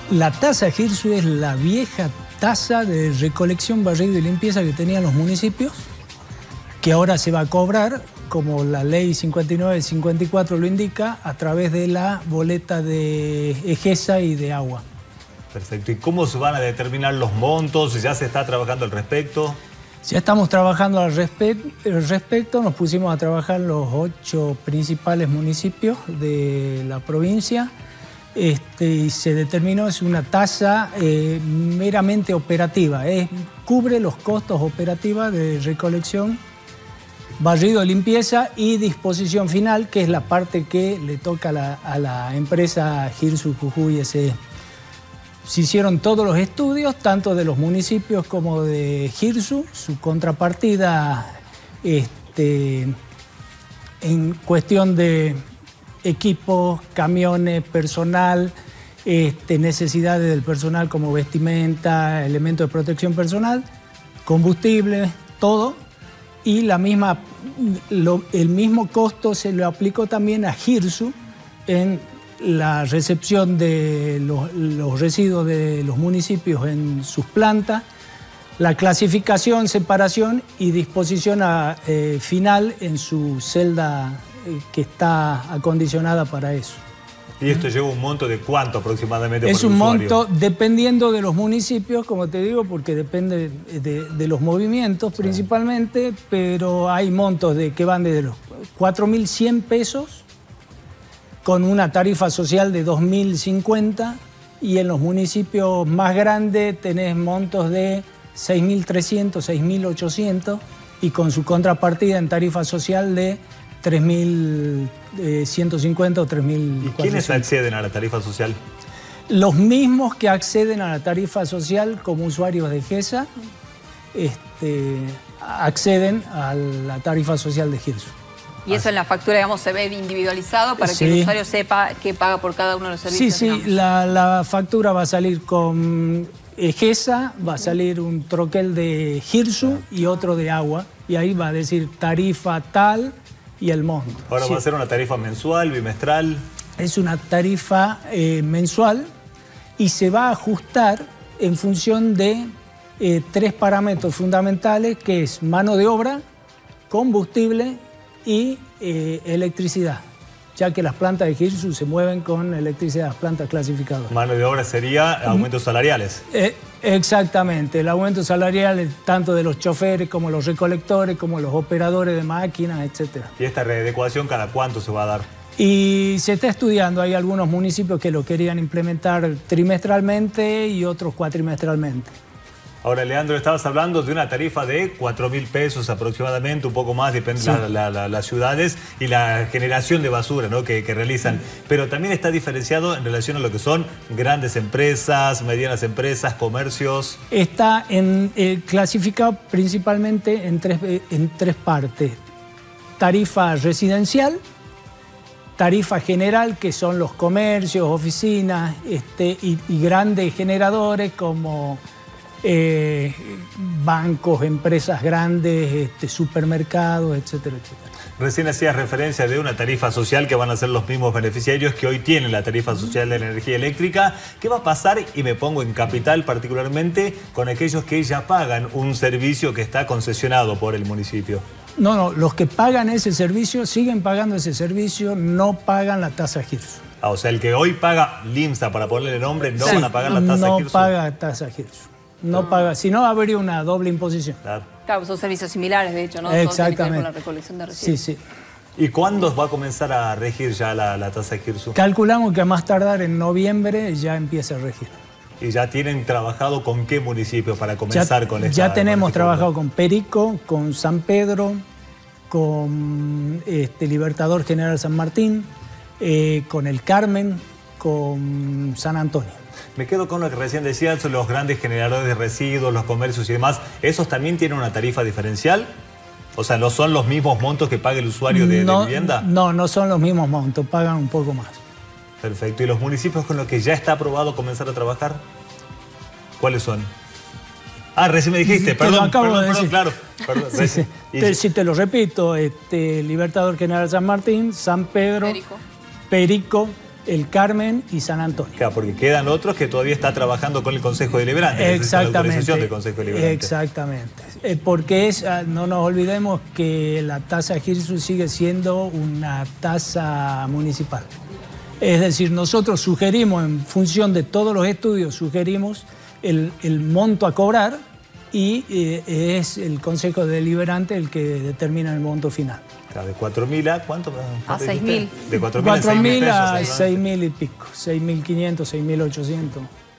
La tasa GIRSU es la vieja tasa de recolección, barrido y limpieza que tenían los municipios, que ahora se va a cobrar, como la ley 59-54 lo indica, a través de la boleta de EGESA y de agua. Perfecto. ¿Y cómo se van a determinar los montos? ¿Ya se está trabajando al respecto? Ya estamos trabajando al respecto. Nos pusimos a trabajar los 8 principales municipios de la provincia. Y se determinó, es una tasa meramente operativa. Cubre los costos operativos de recolección, barrido, limpieza y disposición final, que es la parte que le toca a la empresa GIRSU Jujuy S.E. Se hicieron todos los estudios, tanto de los municipios como de GIRSU. Su contrapartida en cuestión de equipos, camiones, personal, necesidades del personal como vestimenta, elementos de protección personal, combustible, todo. Y el mismo costo se lo aplicó también a GIRSU en la recepción de los residuos de los municipios en sus plantas, la clasificación, separación y disposición final en su celda que está acondicionada para eso. ¿Y esto lleva un monto de cuánto aproximadamente por Es el un usuario? monto dependiendo de los municipios, como te digo, porque depende de los movimientos principalmente, pero hay montos que van desde los 4.100 pesos con una tarifa social de 2.050, y en los municipios más grandes tenés montos de 6.300, 6.800 y con su contrapartida en tarifa social de 3.150 o 3.400. ¿Y quiénes acceden a la tarifa social? Los mismos que acceden a la tarifa social como usuarios de GESA acceden a la tarifa social de GIRSU. Y eso en la factura, digamos, se ve individualizado para que el usuario sepa qué paga por cada uno de los servicios. Sí, la factura va a salir con GESA, va a salir un troquel de GIRSU y otro de agua, y ahí va a decir tarifa tal y el monto. Ahora va a ser una tarifa mensual, bimestral. Es una tarifa mensual y se va a ajustar en función de 3 parámetros fundamentales, que es mano de obra, combustible y electricidad, ya que las plantas de GIRSU se mueven con electricidad, las plantas clasificadoras. Mano de obra sería aumentos salariales. Exactamente, el aumento salarial tanto de los choferes como los recolectores, como los operadores de máquinas, etc. ¿Y esta readecuación cada cuánto se va a dar? Y se está estudiando, hay algunos municipios que lo querían implementar trimestralmente y otros cuatrimestralmente. Ahora, Leandro, estabas hablando de una tarifa de 4.000 pesos aproximadamente, un poco más, depende de las ciudades y la generación de basura, ¿no?, que realizan. Pero también está diferenciado en relación a lo que son grandes empresas, medianas empresas, comercios. Está clasificado principalmente en tres partes. Tarifa residencial, tarifa general, que son los comercios, oficinas y grandes generadores como bancos, empresas grandes, supermercados, etcétera, etcétera. Recién hacías referencia de una tarifa social que van a ser los mismos beneficiarios que hoy tienen la tarifa social de la energía eléctrica. ¿Qué va a pasar, y me pongo en capital particularmente, con aquellos que ya pagan un servicio que está concesionado por el municipio? No, los que pagan ese servicio siguen pagando ese servicio, no pagan la tasa GIRSU. O sea, el que hoy paga LIMSA, para ponerle nombre, no van a pagar la tasa GIRSU. No paga tasa GIRSU. No paga, si no habría una doble imposición. Claro, son servicios similares, de hecho, ¿no? Exactamente. Con la recolección de residuos. Sí. ¿Y cuándo va a comenzar a regir ya la tasa GIRSU? Calculamos que a más tardar en noviembre ya empieza a regir. ¿Y ya tienen trabajado con qué municipios para comenzar con esta? Ya tenemos trabajado con Perico, con San Pedro, con Libertador General San Martín, con El Carmen, con San Antonio. Me quedo con lo que recién decías, los grandes generadores de residuos, los comercios y demás. ¿Esos también tienen una tarifa diferencial? O sea, ¿no son los mismos montos que paga el usuario de vivienda? No son los mismos montos, pagan un poco más. Perfecto. ¿Y los municipios con los que ya está aprobado comenzar a trabajar? ¿Cuáles son? Ah, recién me dijiste, perdón, claro. Si te lo repito, Libertador General San Martín, San Pedro, Perico, El Carmen y San Antonio. Claro, porque quedan otros que todavía está trabajando con el Consejo Deliberante. Exactamente. La autorización del Consejo Deliberante. Exactamente. Porque no nos olvidemos que la tasa GIRSU sigue siendo una tasa municipal. Es decir, nosotros sugerimos, en función de todos los estudios, sugerimos el monto a cobrar y es el Consejo Deliberante el que determina el monto final. Claro, de 4.000 a ¿cuánto? A 6.000. De 4.000 a 6.000 pesos. 6.000 y pico, 6.500, 6.800.